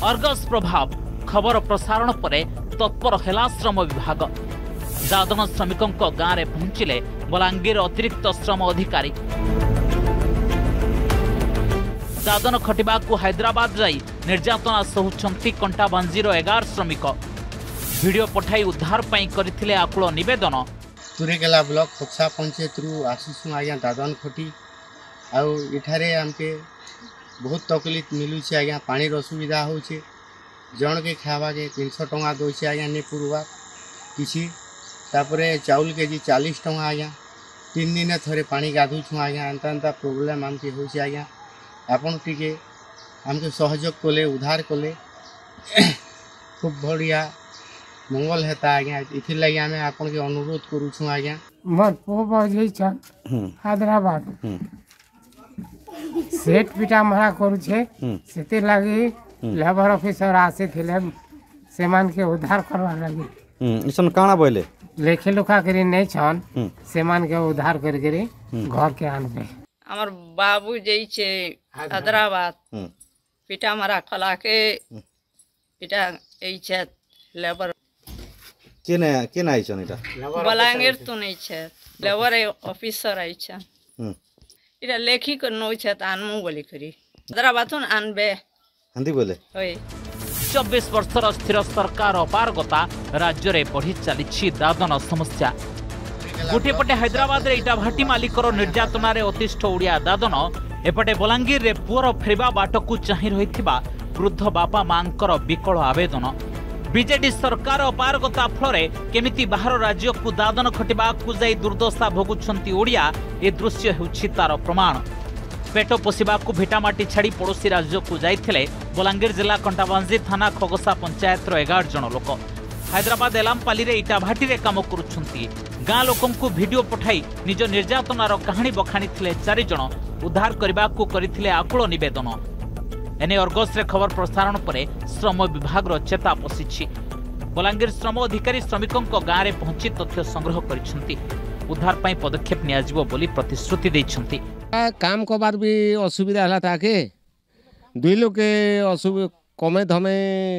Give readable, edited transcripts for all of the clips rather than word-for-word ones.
Argus प्रभाव खबर प्रसारण पर तत्पर है श्रम विभाग। दादन श्रमिकों गाँव में पहुंचिले बलांगीर अतिरिक्त श्रम अधिकारी। दादन खटिबा को हैदराबाद जाई निर्यातना सहूचंती कंटाबांजीर 11 श्रमिक। वीडियो पठाई उद्धार पाई करथिले आकुल निवेदन। तुरेकेला ब्लॉक खोक्सा पंचायत रु आसीसु आज्ञा दादन खटी आउ इठारे आमके बहुत तकलीफ मिलुचे आज्ञा। पानी असुविधा होचे, जन के खावा के 300 टंका दोचे आज्ञा ने पुरवा किसी। तापरे चाउल केजी 40 टंका आज्ञा। 3 दिन थरे पानी गाधुछु आज्ञा। अंता प्रोब्लेम आमके होचे आज्ञा। आपन टिके आमके सहयोग कले उद्धार कले खूब बढ़िया मंगल हेता आज्ञा। इथि लागि आमे आपन के अनुरोध करूछु आज्ञा। मोर पोबो जैछन हैदराबाद सेट पिटा मरा करूछे सेते लागि लेबर ऑफिसर आसे थिले सेमान के उद्धार करवा लागि। इसन काना बोले लेखे लुखा करी नहीं छन सेमान के उद्धार कर करी घर के आनबे। हमर बाबू जैछे हैदराबाद पिटा मरा खला के पिटा एछे लेबर केना आइछन इटा बलांगीर तो नहीं छे लेबर ऑफिसर आइछन इटा लेखी को नो छे त आनमु बोली करी हैदराबाद तो आनबे हंदी बोले होय। 24 वर्षर स्थिर सरकार अपारगता राज्य में बढ़ी चली दादन समस्या। गोटे पटे हैदराबाद रे इटा भाटी मालिकर निर्यातना अतिष्ठ ओडिया दादन, एपटे बलांगीर रे पुअर फेरिबा बाट को चाहि रहिथिबा वृद्ध बापा मांकर विकल आवेदन। बीजेडी सरकार अपारगता फल केमिति बाहर राज्य को दादन खटिबा को जाई दुर्दशा भोगुछंती ओडिया ए दृश्य हेउछि तार प्रमाण। पेट पोषा को भिटामाटी छाड़ी पड़ोशी राज्य को जाइथिले बलांगीर जिला कंटाबांजी थाना खगसा पंचायत 11 जन लोक। हैदराबाद एलामपाली रे इटा भाटी रे काम करुछंती। गाँ लोकों को वीडियो पठाई निज निर्यातनार कहानी बखाणी 4 जन उद्धार करने को करथिले आकुल निवेदन। एने अर्गस रे खबर प्रसारण पर श्रम विभाग चेता पशिछि। बलांगीर श्रम अधिकारी श्रमिकों गाँव में पहुंची तथ्य संग्रह करिसेंती। उद्धार पाई पदक्षेप नियाजिबो बोली प्रतिश्रुति दैछंती। काम करबार भी असुविधा हला ताके दुई लोग के असुविधा कमे धमे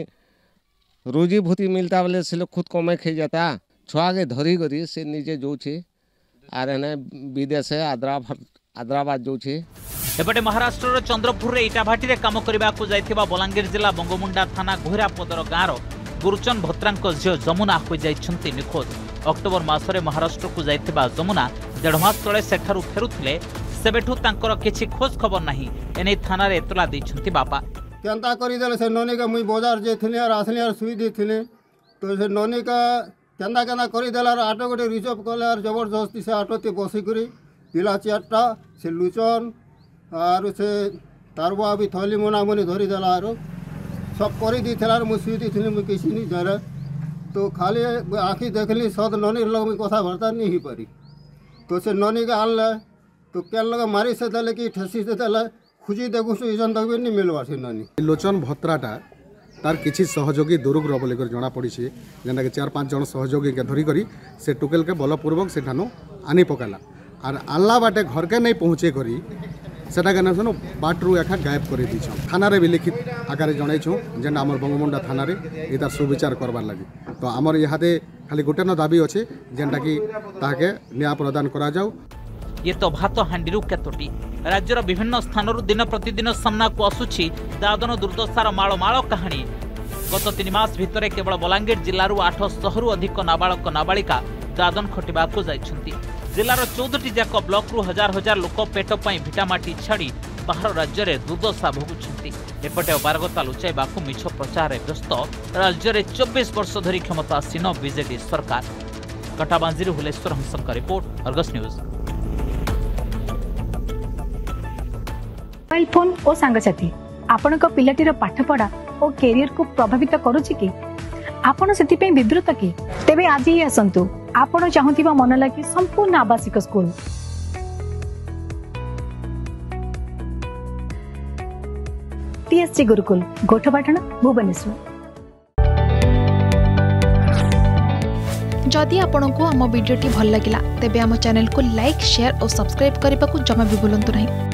रोजी भूति मिलता बोले से लोग खुद कमे खाई जाता छुआ के धरी करी से निजे जोछे आर एने विदेश हैदराबाद जोछे। एपटे महाराष्ट्र चंद्रपुर रे इटाभाटी रे काम करबा को जाइथिबा बलांगीर जिला बंगमुंडा थाना गोहिरापदर गाँव गुरुचन भत्रांक झियो जमुना हो जाइछंती निखोज। अक्टोबर मासरे महाराष्ट्र को जाइथिबा जमुना 1.5 मास तले सेठारु फेरुथिले सेबेठु तांकर किछि खोज खबर नाही। एने थाना रे एतला दैछंती बापा केनता करी देले से नोनी का मुई बाजार जे थिले और असली और सुई दी थिले तो से नोनी का केनता करी देला और ऑटो गोटे रिजर्व कले और जबरदस्ती से ऑटो ते बसी करी पिला 4टा से लुचन और से तारबा भी थली मोना मोनी धरी देला और सब करी दी थिला और मुई सुई दी थिले मुई किसी नहीं जरे तो खाली आँखी देखली सद नोनी लग मुई कथा भरता नहीं ही परी तो से नोनी का आनले तो केन लगे मारी से देले कि ठेसी से देले खुजी देखु से इजन तक भी नहीं मिलवा से ननी। लोचन भत्राटा तार किछि सहयोगी दुरुग बोले कर जना पड़ी से जेना के 4-5 जन सहयोगी के धरी करी से टुकेल के बलपूर्वक से ठानो आनी पकाला और आल्ला बाटे घर के नहीं पहुँचे करी सेटा के ना बाटरू एखा गायब कर दी थाना रे भी लिखित आकार जनईछु जेना आमर बंगमुंडा थाना रे इतार सुविचार करबार लगी तो आमर इहादे खाली गोटे न दाबी अच्छे जेनटा कि ताके न्याय प्रदान करा जाऊ। ये तो भात हांडी केतोटी राज्यर विभिन्न स्थान दिन प्रतिदिन सामना को आसुछि दादन दुर्दशार माଳ कहानी। गत 3 मास भितर केवल बलांगीर जिलू 800 अधिक नाबालक नाबालिका दादन खटिबा को जाइछंती। जिलार 14टी जाक ब्लॉक रु हजार हजार लोक पेट पाई भिटामाटी छाड़ी बाहर राज्य में दुर्दशा भोगुछंती। एपटे अपारगता लुचाइबा को मिछ प्रचार व्यस्त राज्य में 24 वर्ष धरी क्षमतासीन बीजेडी सरकार। Kantabanji Huleswar Hansak report Argus news. Mobile phone और सांगसाथी आपण पिलाटीर पाठपढ़ा और कैरियर को प्रभावित करुछि कि आपण सेति पे विब्रत कि तेबे आज ही आसंतु आपण चाहुथिबा मन लागी संपूर्ण आवासिक स्कूल टीएससी गुरुकुल गोठपाटण भुवनेश्वर। जदि आपंक आम भिडी भल लगा तेब आम चैनल को लाइक शेयर और सब्सक्राइब करने को जमा भी भूलु नहीं।